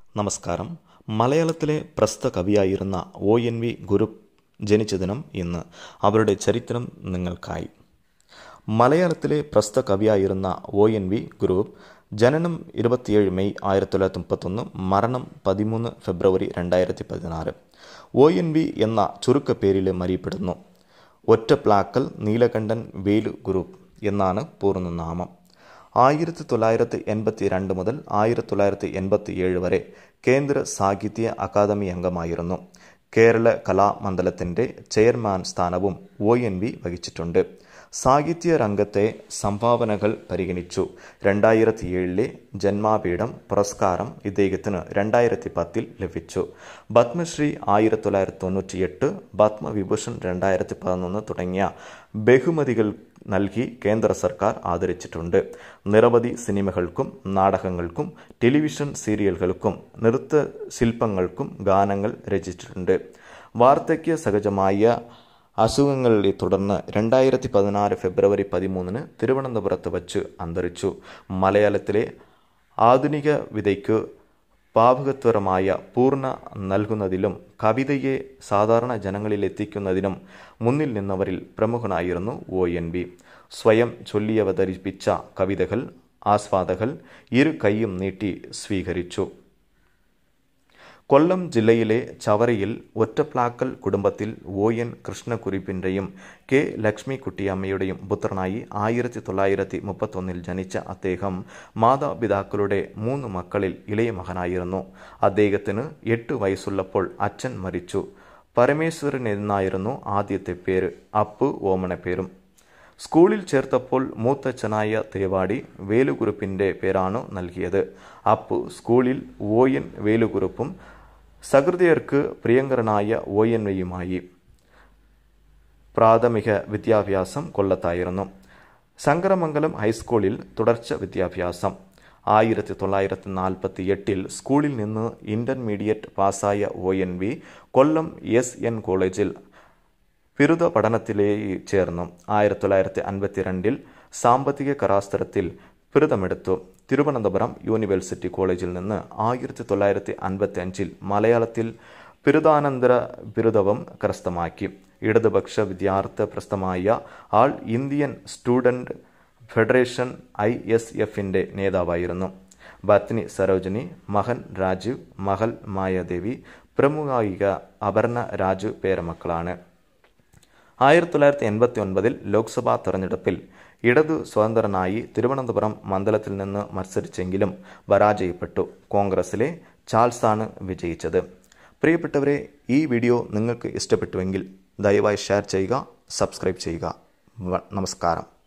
നമസ്കാരം. മലയാളത്തിലെ പ്രസിദ്ധ കവിയായിരുന്ന ഒ.എൻ.വി. കുറുപ്പ് ജനിച്ച ദിനം ഇന്ന്. അവരുടെ ചരിത്രം നിങ്ങൾക്കായി. മലയാളത്തിലെ പ്രസിദ്ധ കവിയായിരുന്ന ഒ.എൻ.വി. കുറുപ്പ് ജനനം 27 മെയ് 1931, മരണം 13 ഫെബ്രുവരി 2016. ഒ.എൻ.വി. എന്ന ചുരുക്കപ്പേരിലും അറിയപ്പെടുന്നു. ഒറ്റപ്ലാക്കൽ നീലകണ്ഠൻ വേലു കുറുപ്പ് എന്നാണ് പൂർണ്ണനാമം. 1982 മുതൽ 1987 വരെ കേന്ദ്ര സാഹിത്യ അക്കാദമി അംഗമായിരുന്നു. കേരള കലാമണ്ഡലത്തിൻ്റെ ചെയർമാൻ സ്ഥാനവും ഒ.എൻ.വി. വഹിച്ചിട്ടുണ്ട്. സാഹിത്യ രംഗത്തെ സംഭാവനകൾ പരിഗണിച്ചു 2007 ജന്മാപീഠം പുരസ്കാരം ഇദ്ദേഹത്തിന് 2010 ലഭിച്ചു. പത്മശ്രീ 1998, പത്മവിഭൂഷൺ 2011 തുടങ്ങിയ ബഹുമതികൾ നൽകി കേന്ദ്ര സർക്കാർ ആദരിച്ചിട്ടുണ്ട്. നിരവധി സിനിമകൾക്കും നാടകങ്ങൾക്കും ടെലിവിഷൻ സീരിയലുകൾക്കും നൃത്തശില്പങ്ങൾക്കും ഗാനങ്ങൾ രചിച്ചിട്ടുണ്ട്. വാർദ്ധക്യ സഹജമായ അസുഖങ്ങളെ തുടർന്ന് 2016 ഫെബ്രുവരി 13 തിരുവനന്തപുരത്ത് വച്ച് അന്തരിച്ചു. മലയാളത്തിലെ ആധുനിക വിതയ്ക്ക് പാവകത്വരമായ പൂർണ്ണ നൽകുന്നതിലും കവിതയെ സാധാരണ ജനങ്ങളിലെത്തിക്കുന്നതിനും മുന്നിൽ നിന്നവരിൽ പ്രമുഖനായിരുന്നു ഒ.എൻ.വി. സ്വയം ചൊല്ലിയവതരിപ്പിച്ച കവിതകൾ ആസ്വാദകർ ഇരു കൈയും നീട്ടി സ്വീകരിച്ചു. കൊല്ലം ജില്ലയിലെ ചവറയിൽ ഒറ്റപ്ലാക്കൽ കുടുംബത്തിൽ ഒ.എൻ. കൃഷ്ണക്കുറുപ്പിൻ്റെയും കെ. ലക്ഷ്മിക്കുട്ടിയമ്മയുടെയും പുത്രനായി 1931 ജനിച്ച അദ്ദേഹം മാതാപിതാക്കളുടെ 3 മക്കളിൽ ഇളയ മകനായിരുന്നു. അദ്ദേഹത്തിന് 8 വയസ്സുള്ളപ്പോൾ അച്ഛൻ മരിച്ചു. പരമേശ്വരൻ എന്നായിരുന്നു ആദ്യത്തെ പേര്. അപ്പു ഓമനപ്പേരും. സ്കൂളിൽ ചേർത്തപ്പോൾ മൂത്തച്ഛനായ തേവാടി വേലുകുറുപ്പിൻ്റെ പേരാണ് നൽകിയത്. അപ്പു സ്കൂളിൽ ഒ.എൻ. വേലുകുറുപ്പും സഹൃദയർക്ക് പ്രിയങ്കരനായ ഒ.എൻ.വയുമായി. പ്രാഥമിക വിദ്യാഭ്യാസം കൊല്ലത്തായിരുന്നു. ശങ്കരമംഗലം ഹൈസ്കൂളിൽ തുടർച്ച വിദ്യാഭ്യാസം. 1948 സ്കൂളിൽ നിന്ന് ഇന്റർമീഡിയറ്റ് പാസ്സായ ഒ.എൻ.വി. കൊല്ലം എസ്.എൻ. കോളേജിൽ ബിരുദ പഠനത്തിലേക്ക് ചേർന്നു. 1952 സാമ്പത്തിക കലാശാസ്ത്രത്തിൽ ബിരുദമെടുത്തു. തിരുവനന്തപുരം യൂണിവേഴ്സിറ്റി കോളേജിൽ നിന്ന് 1955 മലയാളത്തിൽ ബിരുദാനന്തര ബിരുദവും കരസ്ഥമാക്കി. ഇടതുപക്ഷ വിദ്യാർത്ഥി പ്രസ്ഥാനമായ ആൾ ഇന്ത്യൻ സ്റ്റുഡന്റ് ഫെഡറേഷൻ ISFന്റെ നേതാവായിരുന്നു. പത്നി സരോജിനി, മകൻ രാജീവ്, മകൾ മായാദേവി. പ്രമുഖ ഗായിക അപർണ രാജു പേരമക്കളാണ്. 1989 ലോക്സഭാ തെരഞ്ഞെടുപ്പിൽ ഇടതു സ്വതന്ത്രനായി തിരുവനന്തപുരം മണ്ഡലത്തിൽ നിന്ന് മത്സരിച്ചെങ്കിലും പരാജയപ്പെട്ടു. കോൺഗ്രസിലെ ചാൾസാണ് വിജയിച്ചത്. പ്രിയപ്പെട്ടവരെ, ഈ വീഡിയോ നിങ്ങൾക്ക് ഇഷ്ടപ്പെട്ടുവെങ്കിൽ ദയവായി ഷെയർ ചെയ്യുക, സബ്സ്ക്രൈബ് ചെയ്യുക. നമസ്കാരം.